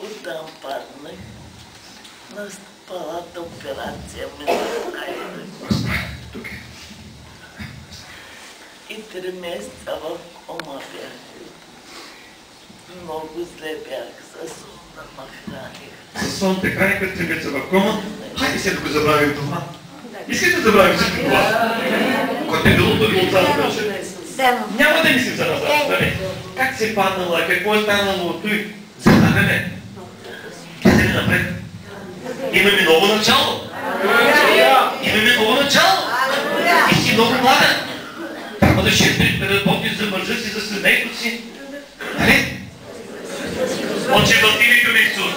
Оттам паднах на палата операция между Тук е. и 3 месеца в кома бях. Много зле бях, със сон да ме храних. Със сон те храниха 3 месеца в кома. Хайде сега да го забравим това. Искате да забравим всичко това? Който е било първо отзад беше. Няма да мислим за назад, нали? Как се е паднала, какво е станало той? Забравяме. Гледаме напред. Имаме ново начало. Имаме ново начало. И си много млада. Трябва да ще работиш за мъжа си, за семейството си. Нали? Отче в името на Исус.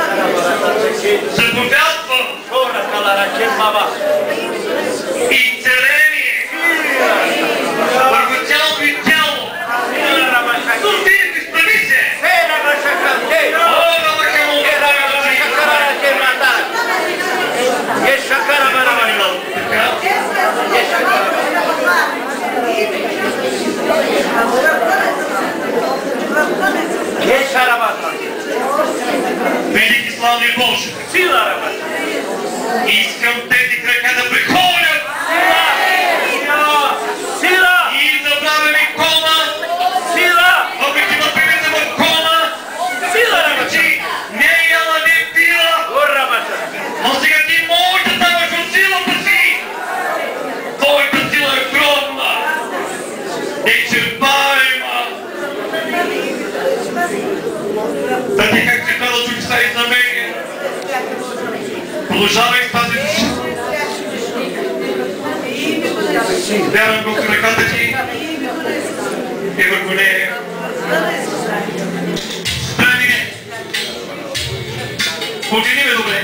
Заповядвам. Изцеление. Върху цялото и тяло. Сутин, изправи се. Велики славни Боже, искам тези крака да прехолят и забравя ми кома, въпреки въпреки в кома, не е яла, не пила, но сега ти можеш да даваш от силата си. Твоята сила е огромна, изчерпаема. Да ти как се казва чудеса и знамения. Продължавай с тази вярвам го в ръката ти и върху нея. Спреми! Потени ме добре.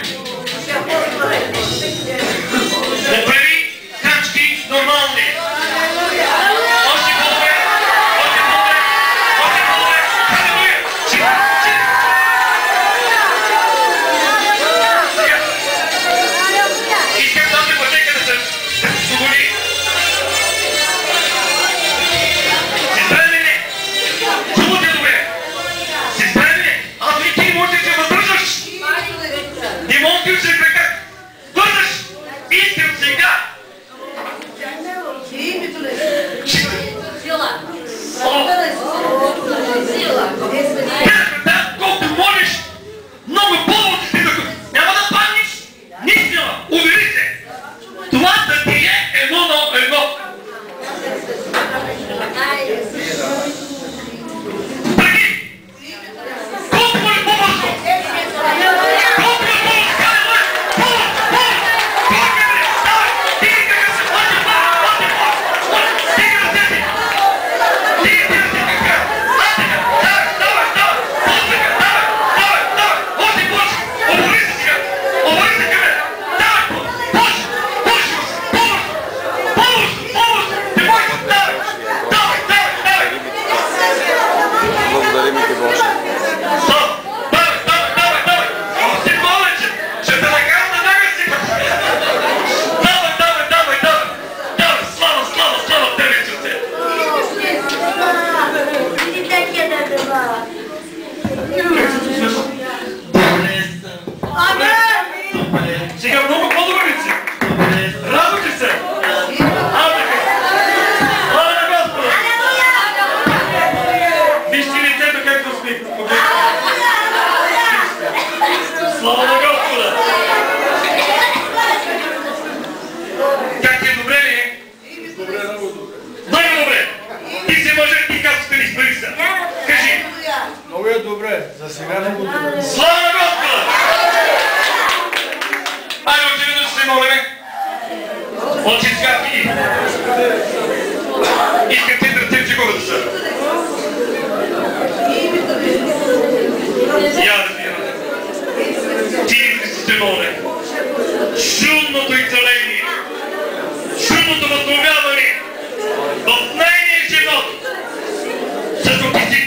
Направи крачки нормални. Още по-добре! Още по-добре! Още по-добре! Халелуя! Искам тази пътека да се свободи. Се справи ли? Чувате добре? Се справи ли? Аз ли ти можеш да се въздържаш? Не можеш да се кракат. Върнаш! Искам сега! Да, колко молиш, много повод си докато няма да паднеш. Наистина, увери се. Това да ти е 1 на 1. Тръгни! Колко молиш по-бързо? Колко молиш по-бързо? Халелуя! Повод! Повод! Повод! Давай! Стига да се! Още повод! Още повод! Стига да се! Стига да се! Давай! Давай! Давай! Още давай! Давай! Давай! Още повод! Обори се сега! Обори се към мен! Давай! Повод! Повод! Повод! Повод! Повод! Не бой се! Давай! Давай! Давай! Давай! Благодарим ти, Боже. Стоп! Давай! Давай! Давай! Давай! Още повече! Ще те накарам да нага си! Давай! Давай! Давай! Давай! Давай! Слава! Слава! Слава! Тебе, Исусе! Добре съм. Добре. Сега много по-добре си. Радвате се. Радвате се. Слава на Господа. Вижте лицето както спи. Слава на Господа. Как е, добре ли е? Добре, много добре. Много добре. Ти се мъжът, ти как сте ни спари са. Кажи. Много е добре. За сега много добре. Слава на Господа. Айде, още веднъж се молим. Отче святи. Искам те ръцем, че хората са. Я разбирам. Ти, Христос, те моля. Чудното изцеление. Чудното възстановяване в нейния живот. Защото ти си